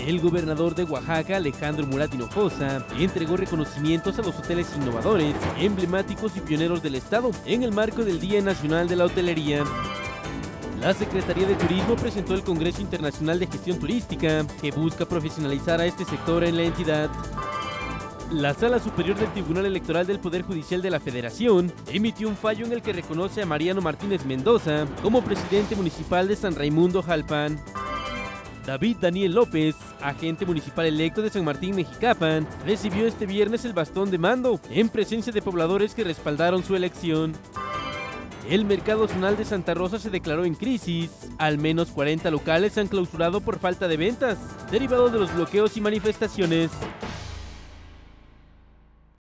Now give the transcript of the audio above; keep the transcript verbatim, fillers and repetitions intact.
El gobernador de Oaxaca, Alejandro Murat Hinojosa, entregó reconocimientos a los hoteles innovadores, emblemáticos y pioneros del estado en el marco del Día Nacional de la Hotelería. La Secretaría de Turismo presentó el Congreso Internacional de Gestión Turística, que busca profesionalizar a este sector en la entidad. La Sala Superior del Tribunal Electoral del Poder Judicial de la Federación emitió un fallo en el que reconoce a Mariano Martínez Mendoza como presidente municipal de San Raimundo Jalpan. David Daniel López, agente municipal electo de San Martín Mexicapan, recibió este viernes el bastón de mando en presencia de pobladores que respaldaron su elección. El mercado zonal de Santa Rosa se declaró en crisis. Al menos cuarenta locales se han clausurado por falta de ventas, derivado de los bloqueos y manifestaciones.